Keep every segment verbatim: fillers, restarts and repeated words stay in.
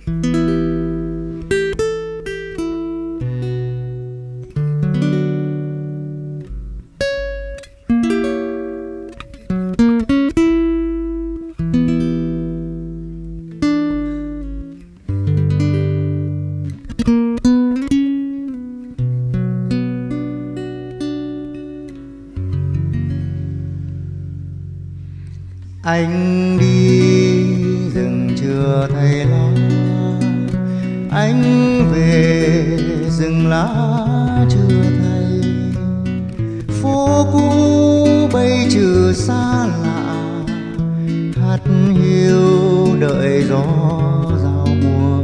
Anh đi rừng chưa thấy lá, anh về rừng lá chưa thấy. Phố cũ bây trừ xa lạ, hát hiu đợi gió giao mùa.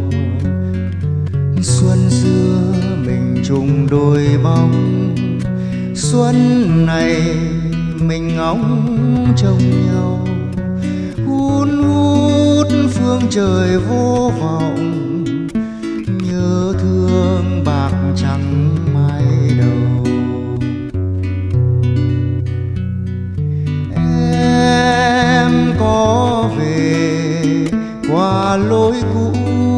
Xuân xưa mình chung đôi bóng, xuân này mình ngóng trông nhau. Hun hút phương trời vô vọng, nhớ thương bạc trắng mai đầu. Em có về qua lối cũ,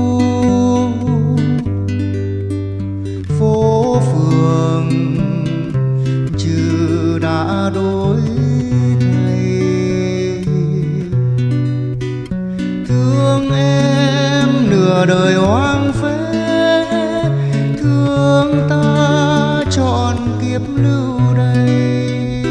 phố phường chứ đã đổi. Nửa đời hoang phế, thương ta trọn kiếp lưu đây.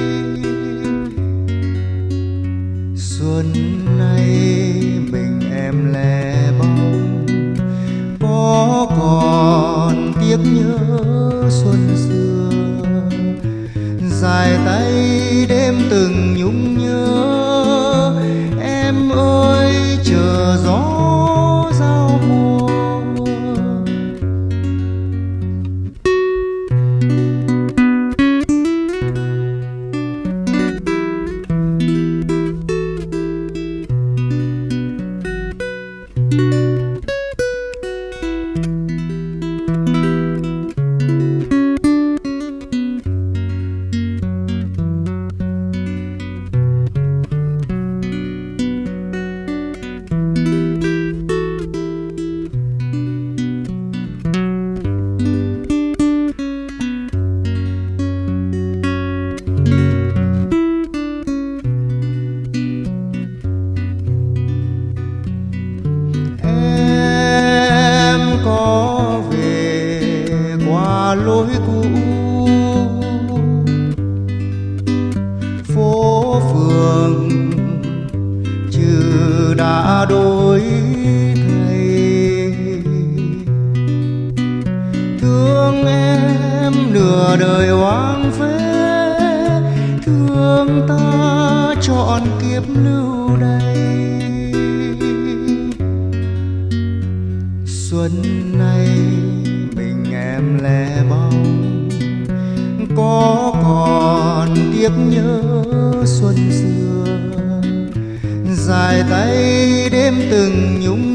Xuân nay mình em lẻ bóng, có còn tiếc nhớ xuân xưa. Dài tay đêm từng nhung nhớ, em ơi chờ gió. Lối cũ phố phường chứ đã đổi thay. Thương em nửa đời hoang phế, thương ta trọn kiếp lưu đây. Xuân này mình em lẻ bóng, có còn tiếc nhớ xuân xưa. Dài tay đêm từng nhung